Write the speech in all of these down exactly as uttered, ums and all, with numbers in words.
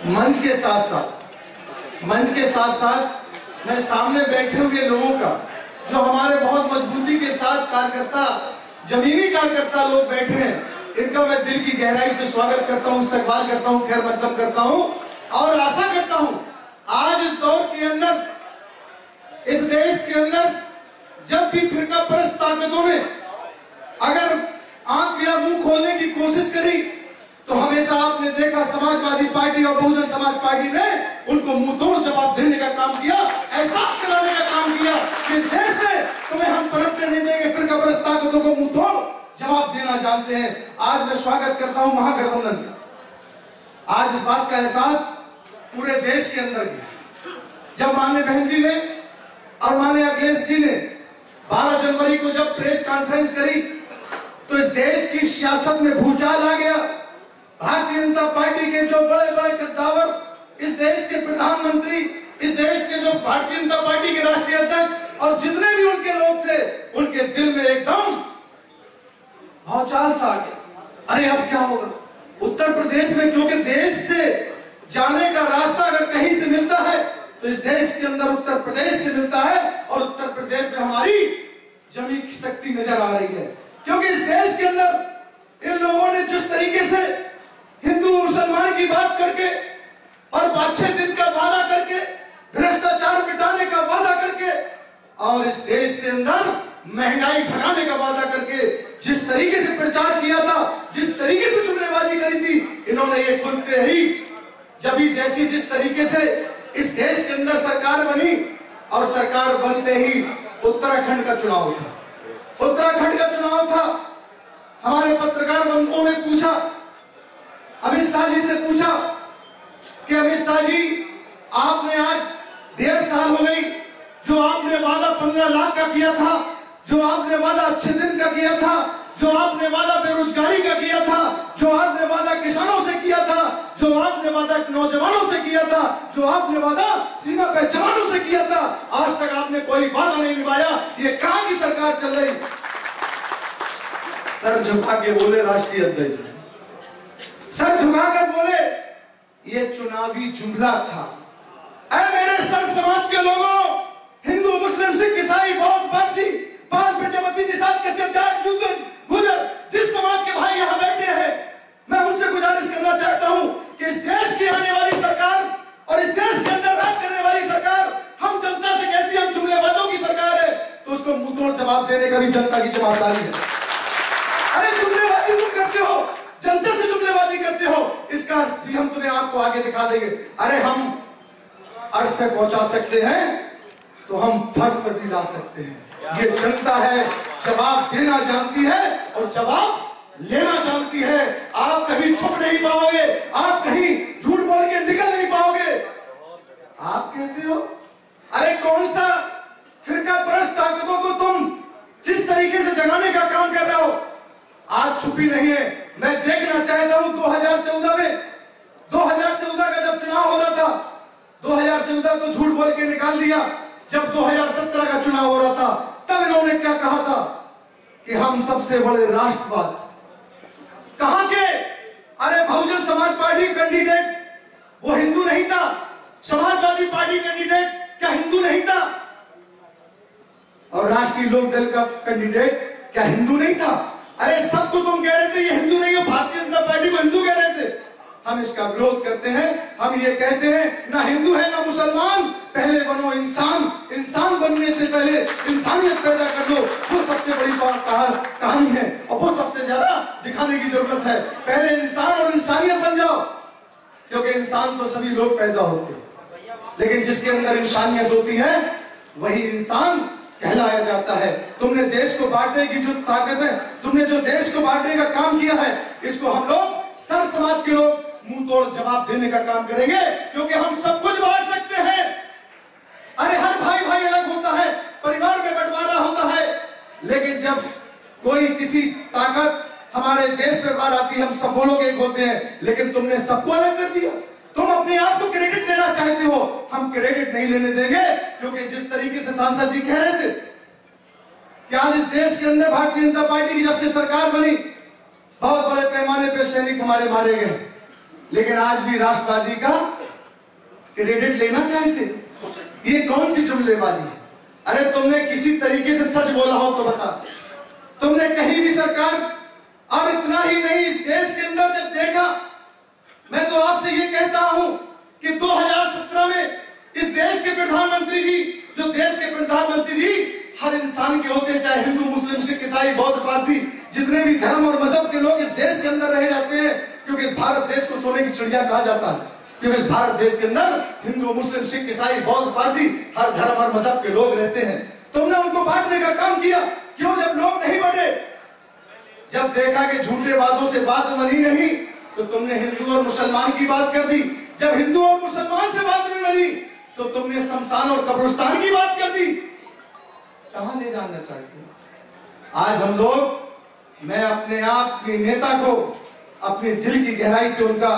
मंच के साथ साथ मंच के साथ साथ मैं सामने बैठे हुए लोगों का, जो हमारे बहुत मजबूती के साथ कार्यकर्ता, जमीनी कार्यकर्ता लोग बैठे हैं, इनका मैं दिल की गहराई से स्वागत करता हूं, इस्तकबाल करता हूं, खैर मकदम करता हूं और आशा करता हूं आज इस दौर के अंदर, इस देश के अंदर जब भी फिरका परस्त ताकतों ने अगर आंख या मुंह खोलने की कोशिश करी तो हमेशा आपने देखा समाजवादी पार्टी और बहुजन समाज पार्टी ने उनको मुंह तोड़ जवाब देने का काम किया, एहसास कराने का काम किया कि इस देश में तुम्हें हम पनपने नहीं देंगे, फिरका परस्त ताकतों को मुंह तोड़ जवाब देना जानते हैं। आज मैं स्वागत करता हूं महागठबंधन का। आज इस बात का एहसास पूरे देश के अंदर गया जब माननीय बहन जी ने और माननीय अखिलेश जी ने बारह जनवरी को जब प्रेस कॉन्फ्रेंस करी तो इस देश की सियासत में भूचाल आ गया। भारतीय जनता पार्टी के जो बड़े बड़े कद्दावर, इस देश के प्रधानमंत्री, इस देश के जो भारतीय जनता पार्टी के राष्ट्रीय अध्यक्ष और जितने भी उनके लोग थे, उनके दिल में एकदम भौचाल सा आ गया। अरे अब क्या होगा उत्तर प्रदेश में, क्योंकि देश से जाने का रास्ता अगर कहीं से मिलता है तो इस देश के अंदर उत्तर प्रदेश से मिलता है और उत्तर प्रदेश में हमारी जमीन की शक्ति नजर आ रही है। क्योंकि इस देश के अंदर इन लोगों ने जिस तरीके से हिंदू मुसलमान की बात करके और पांच छह दिन का वादा करके, भ्रष्टाचार मिटाने का वादा करके और इस देश के अंदर महंगाई भगाने का वादा करके जिस तरीके से प्रचार किया था, जिस तरीके से जुमलेबाजी करी थी, इन्होंने ये खुलते ही जब ही जैसी जिस तरीके से इस देश के अंदर सरकार बनी और सरकार बनते ही उत्तराखंड का चुनाव था, उत्तराखंड का चुनाव था। हमारे पत्रकार बंधुओं ने पूछा, अमित शाह जी से पूछा कि अमित शाह जी आपने आज डेढ़ साल हो गई, जो आपने वादा पंद्रह लाख का किया था, जो आपने वादा अच्छे दिन का किया था, जो आपने वादा बेरोजगारी का किया था, जो आपने वादा किसानों से किया था, जो आपने वादा नौजवानों से किया था, जो आपने वादा सीमा पे जवानों से किया था, आज तक आपने कोई वादा नहीं निभाया। ये कहां की सरकार चल रही? सर झुका के बोले राष्ट्रीय अध्यक्ष, सर झुकाकर बोले ये चुनावी जुमला था। अरे मेरे सर समाज के लोगों, हिंदू मुस्लिम सिख ईसाई बौद्ध पारसी पांच प्रजापति निषाद कैसे जाट जूतन गुजर जिस समाज के भाई यहाँ बैठे हैं, मैं उनसे गुजारिश करना चाहता हूँ कि इस देश की आने वाली सरकार और इस देश के अंदर राज करने वाली सरकार हम जनता से कहती है हम जुमलेबाजों की सरकार है, तो उसको मुंह तोड़ जवाब देने का भी जनता की जवाबदारी है। अरे जुमलेबाजी तुम करते हो, जनता से जुमलेबाजी करते हो, इसका भी हम तुम्हें आपको आगे दिखा देंगे। अरे हम अर्श पे पहुंचा सकते हैं तो हम फर्श पर भी ला सकते हैं। ये जनता है, जवाब देना जानती है और जवाब लेना जानती है। आप कभी छुप नहीं पाओगे, आप कहीं झूठ बोल के निकल नहीं पाओगे। आप कहते हो अरे कौन सा फिरका परस्त ताकतों को तुम जिस तरीके से जगाने का काम कर रहे हो, आज छुपी नहीं है। मैं देखना चाहता हूं दो हज़ार चौदह में, दो हज़ार चौदह का जब चुनाव हो रहा था, दो हज़ार चौदह तो झूठ बोल के निकाल दिया। जब दो हज़ार सत्रह का चुनाव हो रहा था तब इन्होंने क्या कहा था कि हम सबसे बड़े राष्ट्रवाद, कहां के? अरे बहुजन समाज पार्टी कैंडिडेट वो हिंदू नहीं था, समाजवादी पार्टी कैंडिडेट क्या हिंदू नहीं था, और राष्ट्रीय लोक दल का कैंडिडेट क्या हिंदू नहीं था? अरे सबको तुम कह रहे थे ये हिंदू नहीं है, भारतीय जनता पार्टी को हिंदू कह रहे थे। हम इसका विरोध करते हैं। हम ये कहते हैं ना हिंदू है ना मुसलमान, पहले बनो इंसान, इंसान बनने से पहले इंसानियत पैदा कर लो, वो सबसे बड़ी कहानी है और वो सबसे ज्यादा दिखाने की जरूरत है। पहले इंसान और इंसानियत बन जाओ, क्योंकि इंसान तो सभी लोग पैदा होते हैं, लेकिन जिसके अंदर इंसानियत होती है वही इंसान कहलाया जाता है। तुमने देश को बांटने की जो ताकत है, तुमने जो देश को बांटने का काम किया है, इसको हम लोग सर समाज के लोग मुंह तोड़ जवाब देने का काम करेंगे, क्योंकि हम सब कुछ बांट सकते हैं। अरे हर भाई भाई अलग होता है, परिवार में बंटवारा होता है, लेकिन जब कोई किसी ताकत हमारे देश पे बाहर आती है, हम सब लोग एक होते हैं, लेकिन तुमने सबको अलग कर दिया। तुम अपने आप को क्रेडिट लेना चाहते हो, हम क्रेडिट नहीं लेने देंगे, क्योंकि जिस तरीके से सांसद जी कह रहे थे कि आज इस देश के अंदर भारतीय जनता पार्टी की जब से सरकार बनी, बहुत बड़े पैमाने पर सैनिक हमारे मारे गए, लेकिन आज भी राष्ट्रवादी का क्रेडिट लेना चाहते? ये कौन सी जुमलेबाजी है? अरे तुमने किसी तरीके से सच बोला हो तो बता। तुमने कहीं भी सरकार, और इतना ही नहीं, इस देश के अंदर जब देखा, मैं तो आपसे ये कहता हूं कि दो हज़ार सत्रह में इस देश के प्रधानमंत्री जी, जो देश के प्रधानमंत्री जी हर इंसान के होते, चाहे हिंदू, मुस्लिम, सिख, ईसाई, बौद्ध, पारसी, जितने भी धर्म और मजहब के लोग इस देश के अंदर रह जाते हैं, क्योंकि इस भारत देश को सोने की चिड़िया कहा जाता है, क्योंकि इस भारत देश के अंदर हिंदू, मुस्लिम, सिख, ईसाई, बौद्ध, पारसी, हर धर्म और मजहब के लोग रहते हैं। तुमने उनको बांटने का काम किया। क्यों? जब लोग नहीं बढ़े, जब देखा कि झूठे वादों से बात बनी नहीं, तो तुमने हिंदू और मुसलमान की बात कर दी। जब हिंदू और मुसलमान से बात नहीं बनी, तो तुमने शमशान और कब्रिस्तान की बात कर दी। कहां ले जाना चाहते हो? आज हम लोग, मैं अपने आप के नेता को अपने दिल की गहराई से, उनका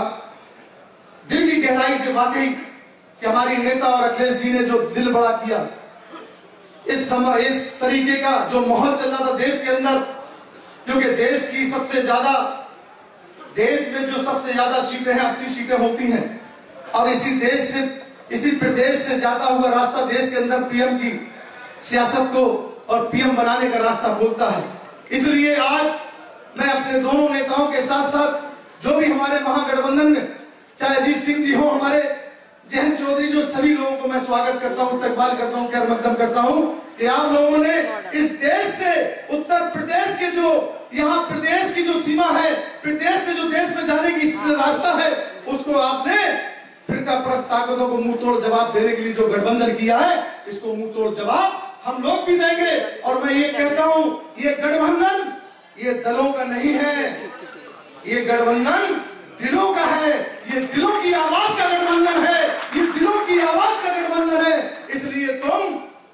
दिल की गहराई से वाकई कि हमारी नेता और अखिलेश जी ने जो दिल बड़ा किया, इस समय इस तरीके का जो माहौल चल रहा था देश के अंदर, क्योंकि देश की सबसे ज्यादा, देश में जो सबसे ज्यादा सीटें हैं अस्सी सीटें होती हैं, और इसी देश से, इसी प्रदेश से जाता हुआ रास्ता देश के अंदर पीएम की सियासत को और पीएम बनाने का रास्ता खोलता है। इसलिए आज मैं अपने दोनों नेताओं के साथ साथ जो भी हमारे महागठबंधन में, चाहे अजीत सिंह जी हो, हमारे जयंत चौधरी, जो सभी लोगों को मैं स्वागत करता हूं, इस्तकबाल करता हूं, खैर मकदम करता हूं कि आप लोगों ने इस देश से, उत्तर प्रदेश के जो यहाँ प्रदेश की जो सीमा है, प्रदेश से जो देश में जाने की रास्ता है, उसको आपने फिरका परस्त ताकतों को मुंह तोड़ जवाब देने के लिए जो गठबंधन किया है, इसको मुंह तोड़ जवाब हम लोग भी देंगे। और मैं ये कहता हूं, ये गठबंधन ये दलों का नहीं है, ये गठबंधन दिलों का है, ये दिलों की आवाज का गठबंधन है, ये दिलों की आवाज का गठबंधन है। इसलिए तुम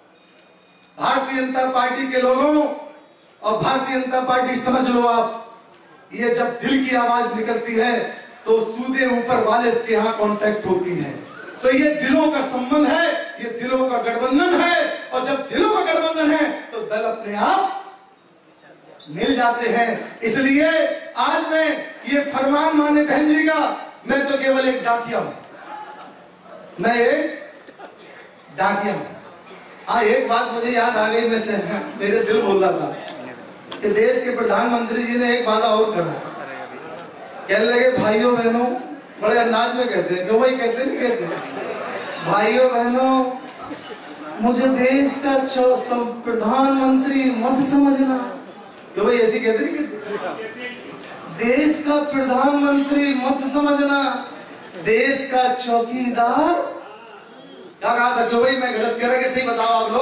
भारतीय जनता पार्टी के लोगों, और भारतीय जनता पार्टी समझ लो आप, ये जब दिल की आवाज निकलती है तो सूदे ऊपर वाले के यहाँ कांटेक्ट होती है। तो ये दिलों का संबंध है, ये दिलों का गठबंधन है, और जब दिलों का गठबंधन है तो दल अपने आप मिल जाते हैं। इसलिए आज मैं ये फरमान माने बहन जी का, मैं तो केवल एक डाकिया हूं, मैं एक डाकिया हूं। हाँ, एक बात मुझे याद आ गई, मैं मेरे दिल बोल रहा था कि देश के प्रधानमंत्री जी ने एक वादा और करा, कहने लगे भाइयों बहनों, बड़े अंदाज में कहते हैं, क्यों भाई कहते नहीं कहते, भाइयों बहनों मुझे देश का प्रधानमंत्री मत समझना। क्यों भाई ऐसी कहते नहीं कहते, देश का प्रधानमंत्री मत समझना, देश का चौकीदार। क्या कहा था? क्यों भाई मैं गलत कह रहा कि सही बताओ आप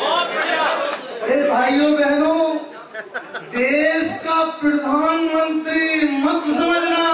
लोग? ए भाइयों बहनों, देश का प्रधानमंत्री मत समझना,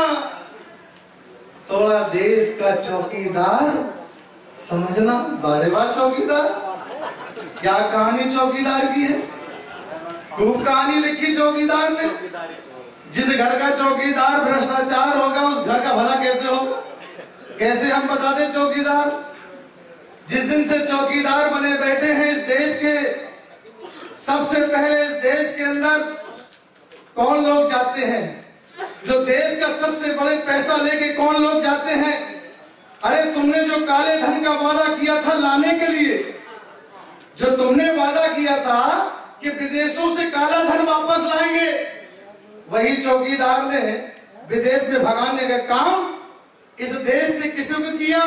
थोड़ा देश का चौकीदार समझना। बारे बार चौकीदार, क्या कहानी चौकीदार की है, खूब कहानी लिखी चौकीदार ने। जिस घर का चौकीदार भ्रष्टाचार होगा, उस घर का भला कैसे होगा? कैसे हम बता दें चौकीदार? जिस दिन से चौकीदार बने बैठे हैं इस देश के, सबसे पहले इस देश के अंदर कौन लोग जाते हैं? जो देश का सबसे बड़े पैसा लेके कौन लोग जाते हैं? अरे तुमने जो काले धन का वादा किया था लाने के लिए, जो तुमने वादा किया था कि विदेशों से काला धन वापस लाएंगे, वही चौकीदार ने विदेश में भगाने का काम इस देश से किसी को किया?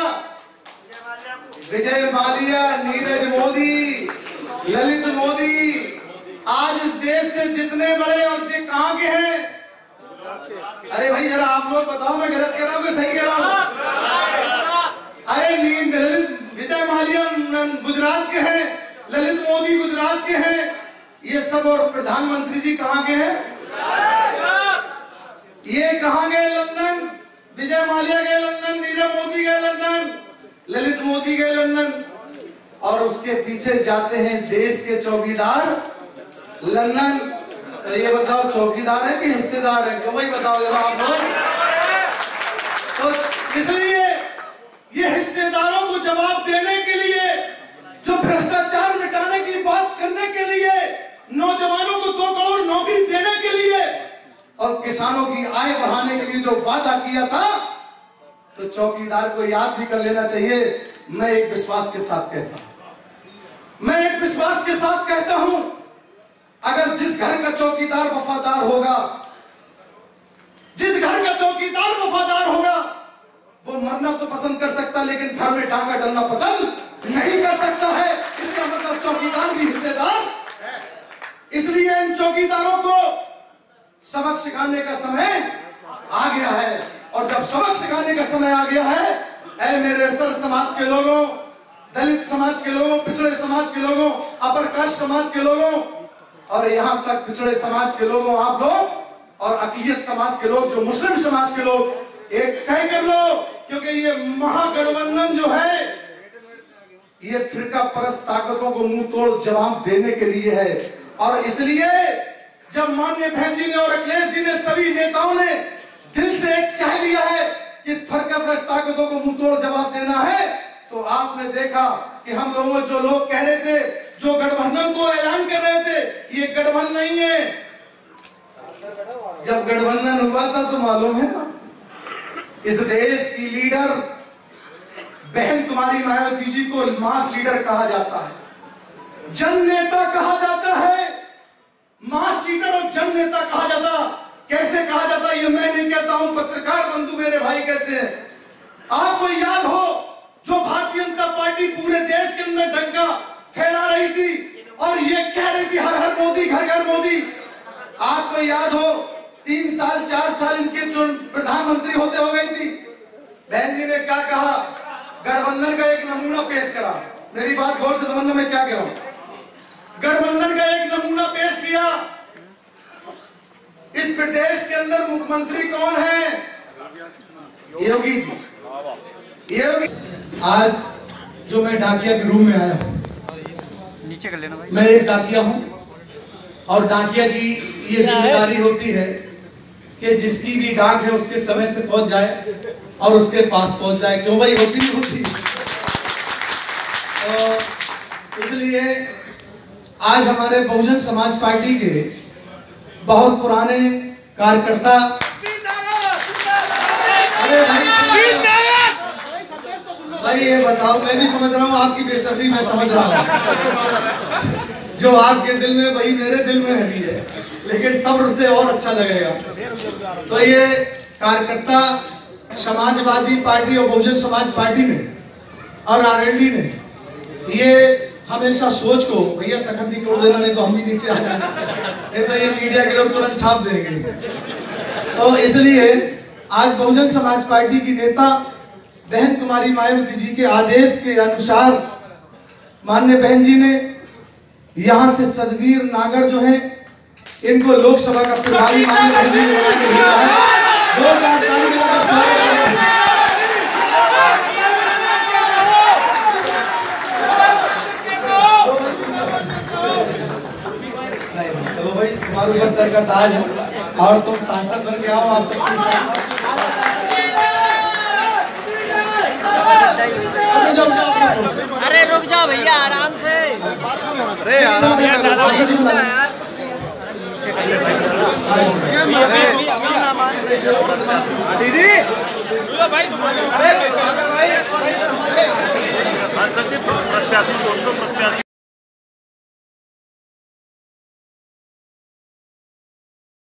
विजय माल्या, नीरज मोदी, ललित मोदी। आज इस देश से जितने बड़े और जे कहां के हैं? अरे भाई जरा आप लोग बताओ, मैं गलत कह रहा हूं कि सही कह रहा हूं? अरे विजय माल्या गुजरात के हैं, ललित मोदी गुजरात के हैं, ये सब, और प्रधानमंत्री जी कहां के हैं? ये कहां गए? लंदन। विजय माल्या गए लंदन, नीरव मोदी गए लंदन, ललित मोदी गए लंदन, और उसके पीछे जाते हैं देश के चौकीदार लंदन। तो ये बताओ चौकीदार है कि हिस्सेदार है? क्यों भाई बताओ जरा आप लोग। तो इसलिए ये हिस्सेदारों को जवाब देने के लिए, जो भ्रष्टाचार मिटाने की बात करने के लिए, नौजवानों को दो करोड़ नौकरी देने के लिए और किसानों की आय बढ़ाने के लिए जो वादा किया था, तो चौकीदार को याद भी कर लेना चाहिए मैं एक विश्वास के साथ कहता हूं, मैं एक विश्वास के साथ कहता हूं, अगर जिस घर का चौकीदार वफादार होगा, जिस घर का चौकीदार वफादार होगा, वो मरना तो पसंद कर सकता, लेकिन घर में डांगा डलना पसंद नहीं कर सकता है। इसका मतलब चौकीदार भी हिस्सेदार। इसलिए इन चौकीदारों को सबक सिखाने का समय आ गया है, और जब सबक सिखाने का समय आ गया है, ऐ मेरे सर समाज के लोगों, दलित समाज के लोगों, पिछड़े समाज के लोगों, अपर कास्ट समाज के लोगों, और यहां तक पिछड़े समाज के लोगों, आप लोग और अक़लियत समाज के लोग, जो मुस्लिम समाज के लोग, एक तय कर लो, क्योंकि ये महागठबंधन जो है, ये फिरका परस्त ताकतों को मुंह तोड़ जवाब देने के लिए है। और इसलिए जब माननीय बहन जी ने और अखिलेश जी ने, सभी नेताओं ने दिल से एक चाह लिया है कि इस फिरका परस्त ताकतों को मुंह तोड़ जवाब देना है, तो आपने देखा कि हम लोगों, जो लोग कह रहे थे, जो गठबंधन को ऐलान कर रहे थे, ये गठबंधन नहीं है। जब गठबंधन हुआ था तो मालूम है ना, इस देश की लीडर बहन कुमारी मायावती जी को मास लीडर कहा जाता है, जन नेता कहा जाता है, मास लीडर और जन नेता कहा जाता। कैसे कहा जाता ये मैं नहीं कहता हूं, पत्रकार बंधु मेरे भाई कहते हैं। आपको याद हो, जो भारतीय जनता पार्टी पूरे देश के अंदर डंका फैला रही थी और ये कह रही थी हर हर मोदी, घर घर मोदी। आपको याद हो, तीन साल चार साल इनके जो प्रधानमंत्री होते हो गई थी, बहन जी ने क्या कहा, गठबंधन का एक नमूना पेश करा। मेरी बात गौर से समझना, मैं क्या कह रहा हूं। गठबंधन का एक नमूना पेश किया। इस प्रदेश के अंदर मुख्यमंत्री कौन है? योगी जी। योगी। आज जो मैं डाकिया के रूम में आया हूं, नीचे कर लेना भाई। मैं एक डाकिया हूं, और डाकिया की ये जिम्मेदारी होती है कि जिसकी भी डाक है उसके समय से पहुंच जाए और उसके पास पहुंच जाए। क्यों भाई? होती नहीं होती। तो इसलिए आज हमारे बहुजन समाज पार्टी के बहुत पुराने कार्यकर्ता, अरे भाई भाई ये बताओ, मैं भी समझ रहा हूँ आपकी बेसब्री, मैं समझ रहा हूँ, जो आपके दिल में वही मेरे दिल में भी है, लेकिन सब्र से और अच्छा लगेगा। तो ये कार्यकर्ता समाजवादी पार्टी और बहुजन समाज पार्टी ने और आरएलडी ने ये हमेशा सोच को, भैया तखत नहीं तोड़ देना, नहीं तो हम भी नीचे आ जाएंगे, नहीं तो ये मीडिया के लोग तुरंत छाप देंगे। तो इसलिए आज बहुजन समाज पार्टी की नेता बहन कुमारी मायावती जी के आदेश के अनुसार माननीय बहन जी ने यहाँ से सदवीर नागर जो है, इनको लोकसभा का प्रभारी माननीय बहन जी ने बना के भेजा है। जोरदार ताली बजाकर स्वागत करें। नहीं चलो भाई, तुम्हारे ऊपर सर का ताज है, और तुम सांसद बन के आओ। आप सबकी साथ अरे रुक जाओ भैया, आराम से। अरे आराम से दीदी प्रत्याशी प्रत्याशी